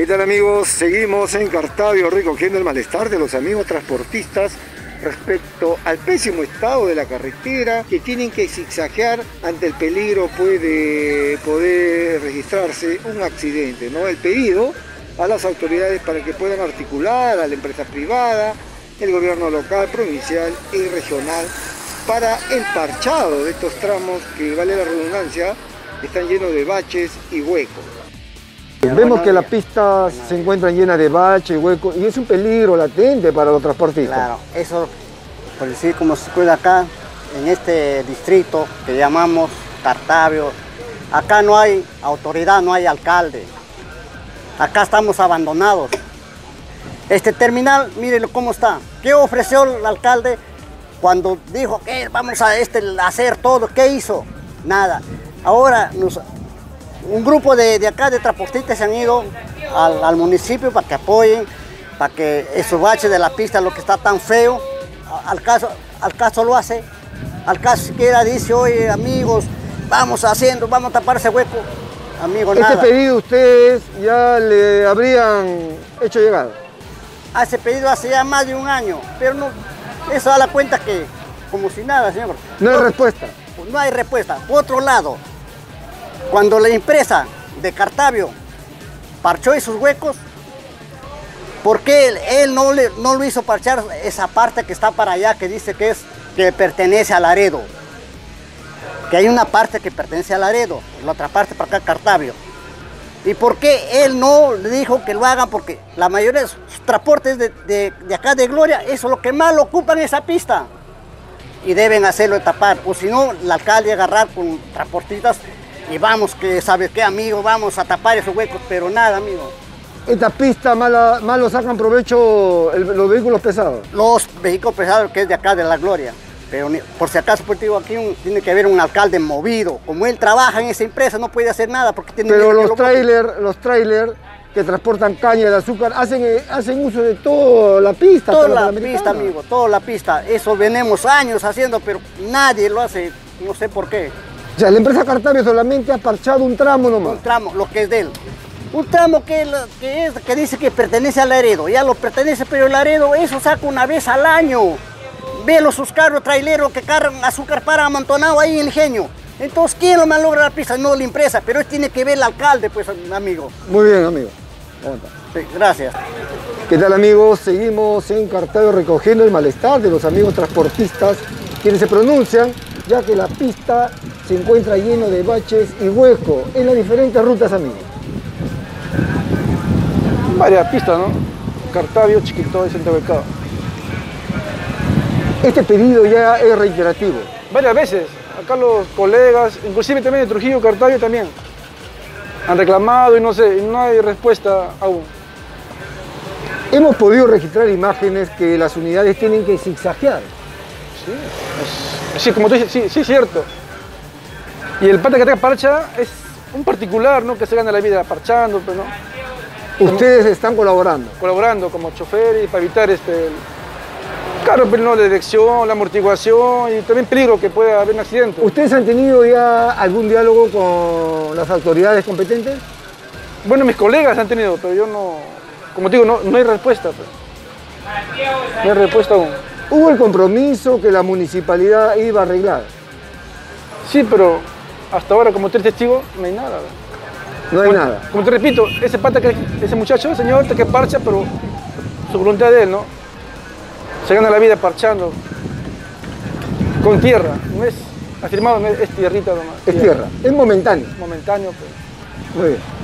tal amigos? Seguimos en Cartavio recogiendo el malestar de los amigos transportistas respecto al pésimo estado de la carretera, que tienen que zigzaguear ante el peligro de poder registrarse un accidente, ¿no? El pedido a las autoridades para que puedan articular a la empresa privada, el gobierno local, provincial y regional para el parchado de estos tramos que, vale la redundancia, están llenos de baches y huecos. Vemos que las pistas se encuentran llenas de baches y huecos y es un peligro latente para los transportistas. Claro, eso, por decir, como se cuida acá, en este distrito que llamamos Cartavio, acá no hay autoridad, no hay alcalde. Acá estamos abandonados. Este terminal, mírenlo cómo está. ¿Qué ofreció el alcalde cuando dijo que vamos a hacer todo? ¿Qué hizo? Nada. Ahora un grupo de acá de transportistas se han ido al municipio para que apoyen, para que esos baches de la pista, lo que está tan feo, al caso lo hace. Al caso siquiera dice, oye amigos, vamos a tapar ese hueco. Amigo, nada. ¿Este pedido ustedes ya le habrían hecho llegar? Hace pedido hace ya más de un año, pero no, eso da la cuenta que como si nada, señor. No hay respuesta. No hay respuesta. Por otro lado, cuando la empresa de Cartavio parchó esos huecos, ¿por qué él no lo hizo parchar esa parte que está para allá, que dice que pertenece a Laredo? Que hay una parte que pertenece a Laredo, la otra parte para acá Cartavio. ¿Y por qué él no le dijo que lo hagan? Porque la mayoría de sus transportes de acá de Gloria, eso es lo que más lo ocupan esa pista. Y deben hacerlo tapar, o si no, el alcalde agarrar con transportistas y vamos, que ¿sabes qué, amigo? Vamos a tapar esos huecos, pero nada, amigo. ¿Esta pista malo sacan provecho los vehículos pesados? Los vehículos pesados que es de acá de la Gloria. Pero por si acaso, pues digo, aquí tiene que haber un alcalde movido. Como él trabaja en esa empresa, no puede hacer nada porque tiene... Pero los trailers que transportan caña de azúcar hacen uso de toda la pista. Toda la pista, amigo, toda la pista. Eso venimos años haciendo, pero nadie lo hace, no sé por qué. O sea, la empresa Cartavio solamente ha parchado un tramo nomás. Un tramo, lo que es de él. Un tramo que dice que pertenece al Laredo. Ya lo pertenece, pero el Laredo eso saca una vez al año. Ve sus carros traileros que cargan azúcar para amontonado ahí en el ingenio. Entonces, ¿quién lo malogra la pista? No la empresa, pero él tiene que ver el alcalde, pues, amigo. Muy bien, amigo. Sí, gracias. ¿Qué tal, amigos? Seguimos en Cartavio recogiendo el malestar de los amigos transportistas, quienes se pronuncian, ya que la pista se encuentra lleno de baches y huecos en las diferentes rutas, amigos. Varias pistas, ¿no? Cartavio, Chiquito y Santa Becado. Este pedido ya es reiterativo. Varias veces. Acá los colegas, inclusive también de Trujillo, Cartavio también, han reclamado y no sé, no hay respuesta aún. Hemos podido registrar imágenes que las unidades tienen que zigzaguear. Sí, como tú dices, sí, es cierto. Y el pata que tenga parcha es un particular, ¿no? Que se gana la vida parchando, pues, ¿no? Ustedes están colaborando. Colaborando como chofer y para evitar claro, pero no, la dirección, la amortiguación y también peligro que pueda haber un accidente. ¿Ustedes han tenido ya algún diálogo con las autoridades competentes? Bueno, mis colegas han tenido, pero yo no, como te digo, no hay respuesta. Pues. No hay respuesta aún. Hubo el compromiso que la municipalidad iba a arreglar. Sí, pero hasta ahora, como tú eres testigo, no hay nada. No hay nada. Como te repito, ese muchacho, señor, que parcha, pero su voluntad de él, ¿no? Se gana la vida parchando con tierra, no es afirmado, no es tierrita nomás. Es tierra, es momentáneo. Momentáneo, pues. Muy bien.